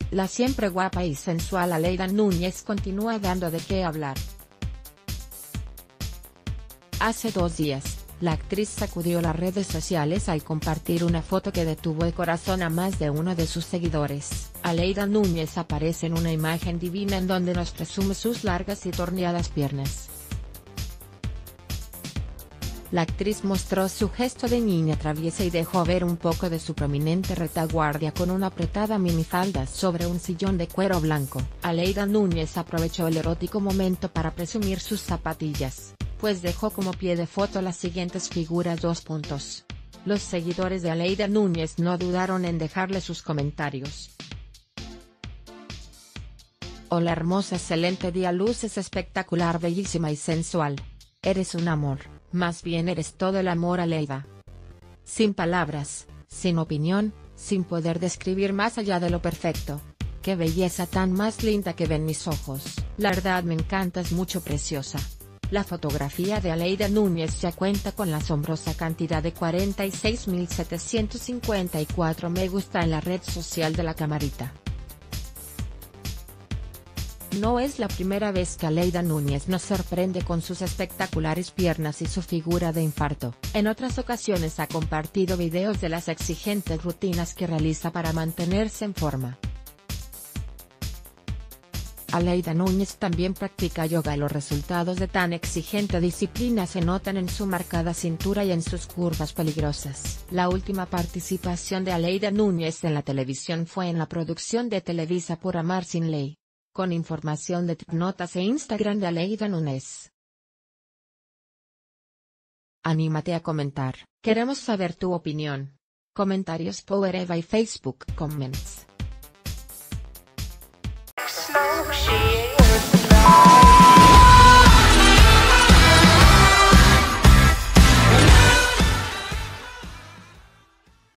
La siempre guapa y sensual Aleida Núñez continúa dando de qué hablar. Hace 2 días, la actriz sacudió las redes sociales al compartir una foto que detuvo el corazón a más de uno de sus seguidores. Aleida Núñez aparece en una imagen divina en donde nos presume sus largas y torneadas piernas. La actriz mostró su gesto de niña traviesa y dejó ver un poco de su prominente retaguardia con una apretada minifalda sobre un sillón de cuero blanco. Aleida Núñez aprovechó el erótico momento para presumir sus zapatillas, pues dejó como pie de foto las siguientes figuras. Los seguidores de Aleida Núñez no dudaron en dejarle sus comentarios. Hola hermosa, excelente día, luces espectacular, bellísima y sensual. Eres un amor. Más bien eres todo el amor, Aleida. Sin palabras, sin opinión, sin poder describir más allá de lo perfecto. Qué belleza tan más linda que ven mis ojos. La verdad me encantas mucho, preciosa. La fotografía de Aleida Núñez ya cuenta con la asombrosa cantidad de 46.754 me gusta en la red social de la camarita. No es la primera vez que Aleida Núñez nos sorprende con sus espectaculares piernas y su figura de infarto. En otras ocasiones ha compartido videos de las exigentes rutinas que realiza para mantenerse en forma. Aleida Núñez también practica yoga y los resultados de tan exigente disciplina se notan en su marcada cintura y en sus curvas peligrosas. La última participación de Aleida Núñez en la televisión fue en la producción de Televisa Por Amar Sin Ley. Con información de Notas e Instagram de Aleida Núñez. Anímate a comentar, queremos saber tu opinión. Comentarios por Eva y Facebook Comments.